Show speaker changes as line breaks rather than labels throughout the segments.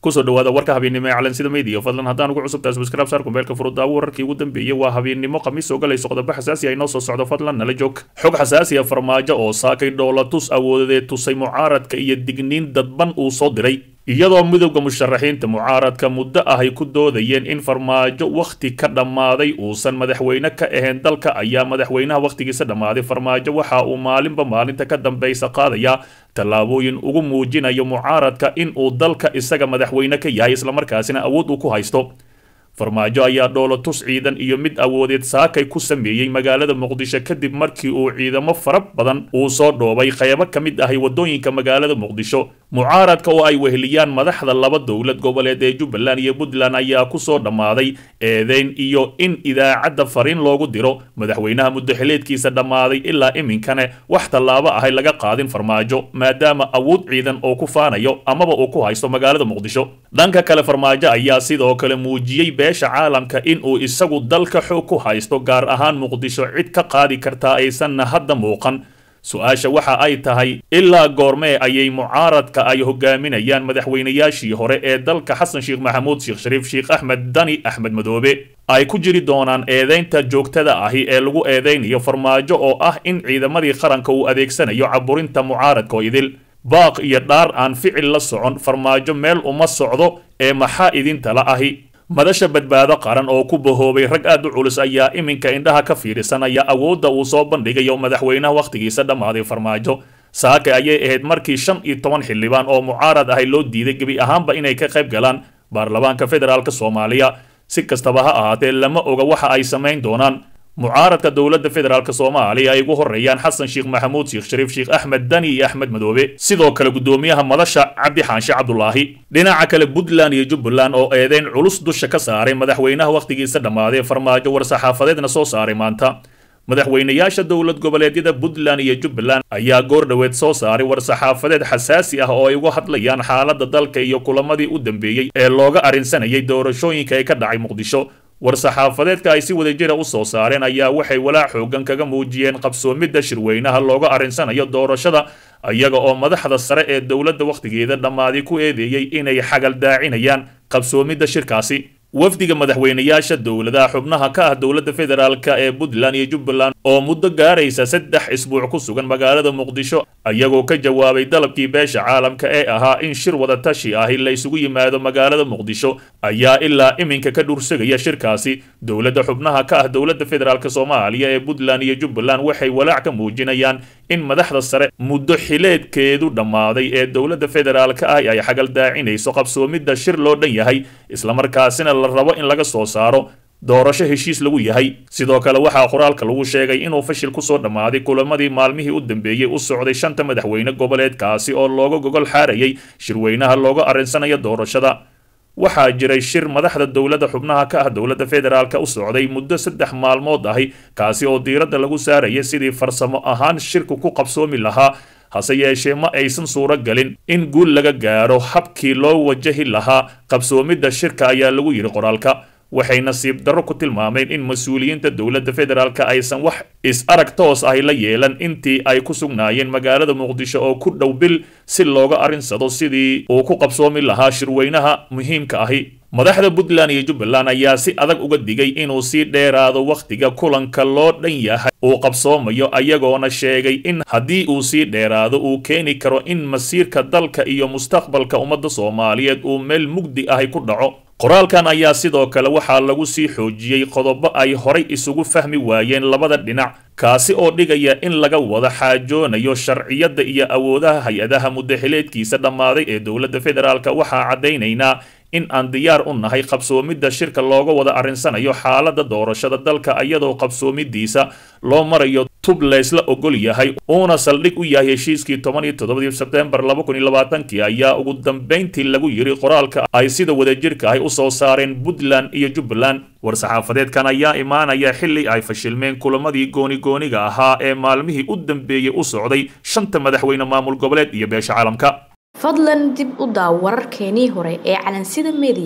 kusoo dhawaada warka habeennimo ee calansida media fadlan haddaan ugu cusubtahay subscribe saar kumbeelka furudda wararkii ugu dambeeyay waa habeennimo khamiis oo galayso qodobo xasaasi ah inoo soo socdo fadlan nala joog xog xasaasi ah farmaajo oo saakay dhoolatus awoodeed tusay mucaaradka iyo digniin dadban uu soo diray iyadoo midowga musharaxiinta mucaaradka muddo ah ay ku doodayeen in farmaajo wakhti ka dhammaaday uusan madaxweyne ka ahayn dalka ayaa madaxweynaha wakhtigiisa dhammaaday farmaajo waxa uu maalinba maalinta ka dambaysa qaadaya tallaabooyin ugu muujinayo mucaaradka in uu dalka isaga madaxweyne ka yahay islamarkaasina awood uu ku haysto farmaajo ayaa dhoolatus ciidan iyo mid awoodeed saakay ku sameeyey magaalada muqdisho kadib markii uu ciidamo fara badan uu soo dhoobay qaybo ka mid ahay wadooyinka magaalada muqdisho mucaaradka oo ay weheliyaan madaxda laba dowlad goboleed ee Jubbaland iyo Puntland ayaa ku soo dhammaaday eedeyn iyo in idaacadda fariin loogu diro madaxweynaha muddo xileedkiisa dhammaaday ilaa iminkana wax tallaabo ah laga qaadin farmaajo maadaama awood ciidan oo ku faanayo amaba uu ku haysto magaalada muqdisho dhanka kale farmaajo ayaa sidoo kale muujiyay beesha caalamka in uu isagu dalka xoog ku haysto gaar ahaan muqdisho cid ka qaadi kartaa aysanna hadda muuqan su-aasha waxa ay tahay ilaa goormee ayay mucaaradka ay hogaaminayaan madaxweynayaashii hore ee dalka xasan sheekh maxamuud sheekh shariif sheekh axmed dani axmed madoobe ay ku jiri doonaan eedeynta joogtada ahi ee lagu eedeynayo farmaajo oo ah in ciidamadii qaranka uu adeegsanayo caburinta mucaaradka oo idil baaq iyo dhaar aan ficil la socon farmaajo meel uma socdo ee maxaa idintala ahi madasha badbaado qaran oo ku bahoobay rag aad u culus ayaa iminka indhaha ka fiirsanaya awoodda uu soo bandhigayo madaxweynaha wakhtigiisa dhammaaday farmaajo saake ayay ahayd markii 15 xildhibaan oo mucaarad ahay loo diiday gebi ahaanba inay ka qayb galaan baarlamaanka federaalka Soomaaliya si kastaba ha ahaatee lama oga waxa ay samayn doonaan mucaaradka dowladda federaalka Soomaaliya ay ugu horeeyaan xasan sheekh maxamuud sheekh shariif sheekh axmed dani iyo axmed madoobe sidoo kale gudoomiyaha madasha cabdi xaanshe cabdullaahi dhinaca kale Puntland iyo Jubbaland oo eedeyn culus dusha ka saaray madaxweynaha wakhtigiisa dhammaaday farmaajo war-saxaafadeedna soo saaray maanta madaxweynayaasha dowlad goboleedyada Puntland iyo Jubbaland ayaa goor dhaweed soo saaray war-saxaafadeed xasaasi ah oo ay uga hadlayaan xaaladda dalka iyo kulamadii u dambeeyay ee looga arinsanayay doorashooyinka ay ka dhacay muqdisho war-saxaafadeedka ay si wadajir ah u soo saareen ayaa waxay walaac xoogan kaga muujiyeen qabsoomidda shirweynaha looga arinsanayo doorashada iyaga oo madaxda sare ee dowladda wakhtigeeda dhammaaday ku eedeeyay inay xagal daacinayaan qabsoomidda shirkaasi wafdiga madaxweynayaasha dowladaha xubnaha ka ah dowladda federaalka ee Puntland iyo Jubbaland oo muddo gaaraysa 3 isbuuc ku sugan magaalada muqdisho ayagoo ka jawaabay dalabkii beesha caalamka ee ahaa in shir wada tashi ah la isugu yimaado magaalada muqdisho ayaa ilaa iminka ka dhursagaya shirkaasi dowladda xubnaha ka ah dowladda federaalka Soomaaliya ee Puntland iyo Jubbaland waxay walaac ka muujinayaan in madaxda sare muddo xileedkeedu dhammaaday ee dowladda federaalka ah ay xagal daacinayso qabsoomidda shir loo dhan yahay isla markaasina la rabo in laga soo saaro doorasho heshiis lagu yahay sidoo kale waxaa qoraalka lagu sheegay inuu fashil ku soo dhammaaday kulamadii maalmihii u dambeeyay u socday 5 madaxweyne goboleedkaasi oo looga gogol xaarayay shirweynaha looga arinsanayo doorashada waxaa jiray shir madaxda dowladda xubnaha ka ah dowladda federaalka u socday muddo 3 maalmood ahi kaasi oo diiradda lagu saarayay sidii farsamo ahaan shirku ku qabsoomi lahaa hase yeeshee ma aysan suuro galin in guul laga gaaro habkii loo wajahi lahaa qabsoomidda shirka ayaa lagu yiri qoraalka waxay nasiib darro ku tilmaameen in mas'uuliyiinta dowladda federaalka aysan wax is-arag toos ah la yeelan intii ay ku sugnaayeen magaalada muqdisho oo ku dhow bil si looga arinsado sidii uu ku qabsoomi lahaa shirweynaha muhiimka ahi madaxda Puntland iyo Jubbaland ayaa si adag uga digay inuu sii dheeraado wakhtiga kulanka loo dhan yahay uu qabsoomayo ayagoona sheegay in haddii uu sii dheeraado uu keeni karo in masiirka dalka iyo mustaqbalka ummadda Soomaaliyeed uu meel mugdi ah ku dhaco qoraalkan ayaa sidoo kale waxaa lagu sii xoojiyay qodobo ay horay isugu fahmi waayeen labada dhinac kaasi oo dhigaya in laga wada xaajoonayo sharciyada iyo awoodaha hay-adaha muddo xileedkiisa dhammaaday ee dowladda federaalka waxaa cadaynaynaa in aan diyaar u nahay qabsoomidda shirka looga wada arinsanayo xaaladda doorashada dalka iyadoo qabsoomidiisa loo marayo tub leysla ogol yahay uuna saldhig u yahay heshiiskii 17 Sebtembar 2020 ayaa ugu dambeyntii lagu yiri qoraalka ay sida wadajirka ah u soo saareen Puntland iyo Jubbaland war-saxaafadeedkan ayaa imaanaya xilli ay fashilmeen kulamadii gooni-gooniga ahaa ee maalmihii u dambeeyay u socday 5 madaxweyne maamul goboleed iyo beesha caalamka
fadlan dib u daaw wararkeenii hore ee calansida media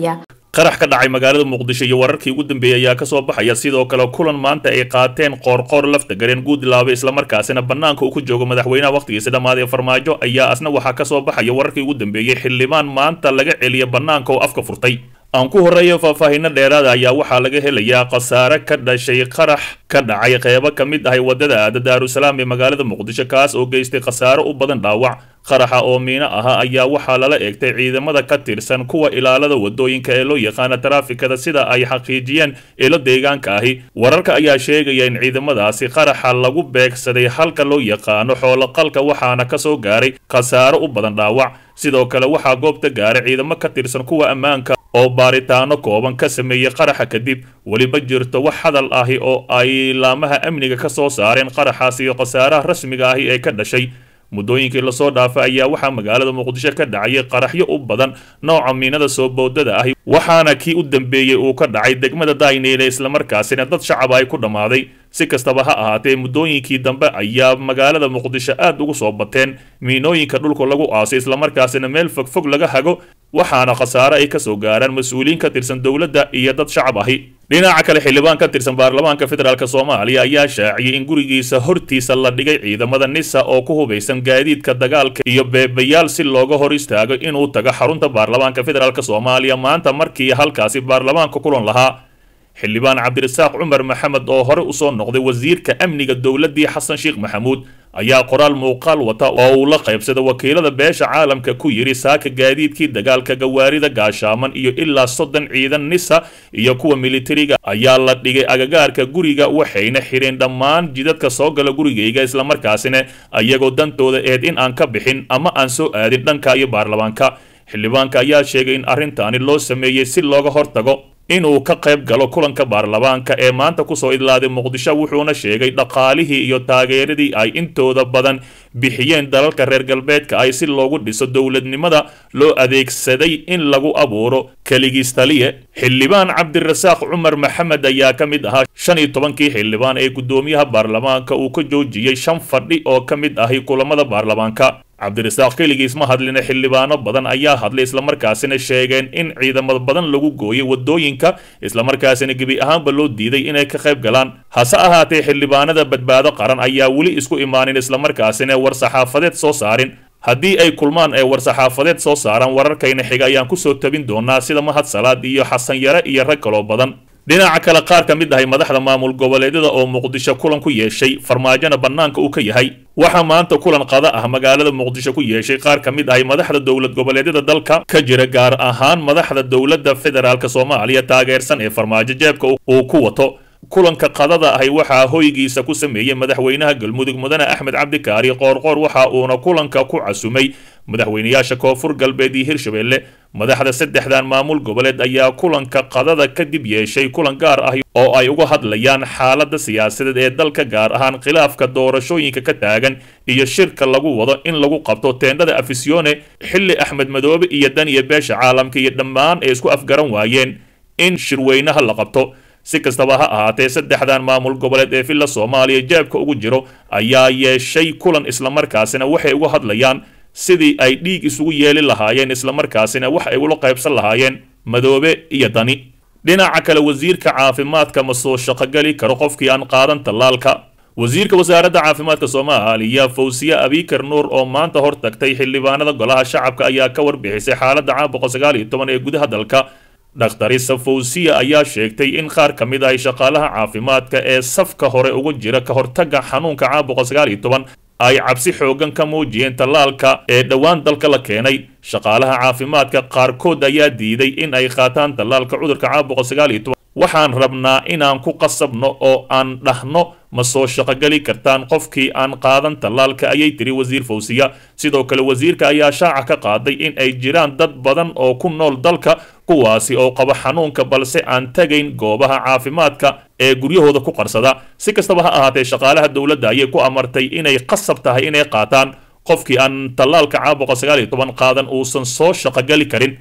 qarax ka dhacay magaalada muqdisho iyo wararkii ugu dambeeyay ayaa kasoo baxaya sidoo kale kulan maanta ay qaateen qoorqoor lafta gareen guudlaabe isla markaasina banaanka uu ku joogo madaxweynaha waqtigiisa dhamaaday farmaajo ayaa asna waxaa kasoo baxaya wararkii ugu dambeeyay xildhibaan maanta laga celiya banaanka oo afka furtay aan ku horeeyo faahfaahinno dheeraada ayaa waxaa laga helayaa khasaare ka dhashay qarax ka dhacay qeybo ka mid ahay wadada aada daarusalaam ee magaalada muqdisho kaas oo geystay khasaare u badan dhaawac qaraxa oo miino ahaa ayaa waxaa lala eegtay ciidamada ka tirsan kuwa ilaalada wadooyinka ee loo yaqaana taraafikada sida ay xaqiijiyeen ilo deegaanka ahi wararka ayaa sheegaya in ciidamadaasi qaraxa lagu beegsaday halka loo yaqaano xooloqalka waxaana kasoo gaaray khasaare u badan dhaawac sidoo kale waxaa goobta gaaray ciidamo ka tirsan kuwa ammaanka oo baaritaano kooban ka sameeyey qaraxa kadib weliba jirto wax hadal ahi oo ay laamaha amniga ka soo saareen qaraxaas iyo khasaaraha rasmiga ahi ee ka dhashay muddooyinkii lasoo dhaafay ayaa waxaa magaalada muqdisho ka dhacayay qaraxyo u badan nooca miinada soo boodada ahi waxaana kii u dambeeyey uu ka dhacay degmada dayneyle islamarkaasina dad shacab ay ku dhammaaday si kastaba ha ahaatee muddooyinkii dambe ayaa magaalada muqdisho aad ugu soo bateen miinooyinka dhulka lagu aasay islamarkaasina meel fogfog laga hago waxaana khasaare ay kasoo gaaraan mas-uuliyiin ka tirsan dowladda iyo dad shacab ahi dhinaca kale xildhibaan ka tirsan baarlamaanka federaalk soomaaliya ayaa shaaciyey in gurigiisa hortiisa la dhigay ciidamada nisa oo ku hubaysan gaadiidka dagaalka iyo beebayaal si looga hor istaago inuu tago xarunta baarlamaanka federaalk soomaaliya maanta markii halkaasi baarlamaanka kulan lahaa xildhibaan cabdirasaaq cumar maxamed oo hore usoo noqday wasiirka amniga dowladii xasan sheekh maxamuud ayaa qoraal muuqaal wata oo uu la qaybsada wakiilada beesha caalamka ku yiri saaka gaadiidkii dagaalka gawaarida gaashaaman iyo ilaa 30 ciidan nisa iyo kuwa militariga ayaa la dhigay agagaarka guriga waxayna xireen dhammaan jidadka soo gala gurigayga islamarkaasina ayagoo dantooda eed in aan ka bixin ama aan soo aadin dhanka iyo baarlamaanka xildhibaanka ayaa sheegay in arrintaani loo sameeyey si looga hortago inuu ka qayb galo kulanka baarlamaanka ee maanta kusoo idlaaday muqdisho wuxuuna sheegay dhaqaalihii iyo taageeradii ay intooda badan bixiyeen dalalka reer galbeedka ay si loogu dhiso dowladnimada loo adeegsaday in lagu abuuro keligiis taliye xildhibaan cabdirasaaq cumar maxamed ayaa ka mid ahaa 15kii xildhibaan ee gudoomiyaha baarlamaanka uu ka joojiyey 5 fadhi oo ka mid ahi kulamada baarlamaanka cabdirasaaq keligiis ma hadlina xildhibaano badan ayaa hadlay islamarkaasina sheegeen in ciidamada badan lagu gooyay wadooyinka islamarkaasina gebi ahaanba loo diiday inay ka qayb galaan hase ahaatee xildhibaanada badbaado qaran ayaa weli isku imaanin islamarkaasina war saxaafadeed soo saarin haddii ay kulmaan ee war saxaafadeed soo saaraan wararkayna xiga ayaan kusoo tabin doonaa sida mahad salaad iyo xasan yare iyo rag kaloo badan dhinaca kale qaar ka mid ahay madaxda maamul goboleedyada oo muqdisho kulan ku yeeshay farmaajona bannaanka uu ka yahay waxaa maanta kulan qada ah magaalada muqdisho ku yeeshay qaar ka mid ahay madaxda dowlad goboleedyada dalka ka jira gaar ahaan madaxda dowladda federaalk soomaaliya taageersan ee farmaajo jeebka uu ku wato kulanka qadada ahi waxaa hoygiisa ku sameeyey madaxweynaha galmudug mudane axmed cabdikaari qoorqoor waxa uuna kulanka ku casumay madaxweynayaasha koonfur galbeed iyo hirshabelle madaxda saddexdan maamul goboleed ayaa kulanka qadada kadib yeeshay kulan gaar ah oo ay uga hadlayaan xaaladda siyaasadeed ee dalka gaar ahaan khilaafka doorashooyinka ka taagan iyo shirka lagu wado in lagu qabto teendhada afisione xilli axmed madoobe iyo daniya beesha caalamka iyo dhammaan ay isku afgaran waayeen in shirweynaha la qabto si kastaba ha ahaatee saddexdan maamul goboleed ee villa soomaaliya jeebka ugu jiro ayaa yeeshay kulan islamarkaasina waxay uga hadlayaan sidii ay dhiig isugu yeeli lahaayeen islamarkaasina wax ay ula qaybsan lahaayeen madoobe iyo dani dhinaca kale wasiirka caafimaadka ma soo shaqogali karo qofkii aan qaadan tallaalka wasiirka wasaaradda caafimaadka soomaaliya fawsiye abikar nuur oo maanta hor tagtay xildhibaanada golaha shacabka ayaa ka warbixisay xaaladda caabuqa 19 ee gudaha dalka dhakhtarisa fawsiya ayaa sheegtay in qaar ka mid ah shaqaalaha caafimaadka ee safka hore ugu jira ka hortagga xanuunka caabuqa 19 ay cabsi xoogan ka muujiyeen tallaalka ee dhowaan dalka la keenay shaqaalaha caafimaadka qaarkood ayaa diiday in ay qaataan tallaalka cudurka caabuqa 19 waxaan rabnaa inaan ku qasabno oo aan dhahno ma soo shaqogali kartaan qofkii aan qaadan tallaalka ayay tiri wasiir fawsiya sidoo kale wasiirka ayaa shaaca ka qaaday in ay jiraan dad badan oo ku nool dalka kuwaasi oo qaba xanuunka balse aan tagayn goobaha caafimaadka ee guryahooda ku qarsada si kastaba ha ahaatee shaqaalaha dowladda ayay ku amartay inay qasab tahay inay qaataan qofkii aan tallaalka caabuqa 19 qaadan uusan soo shaqogali karin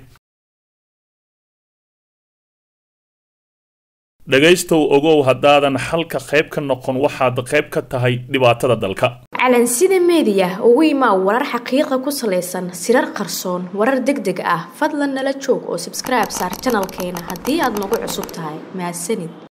dhagaystow ogow haddaadan halka qayb ka noqon waxaad qayb ka tahay dhibaatada dalka
calansida media ugu imaa warar xaqiiqo ku saleysan sirar qarsoon warar degdeg ah fadlan nala joog oo subscribe saar channelkeena haddii aad nagu cusub tahay mahadsanid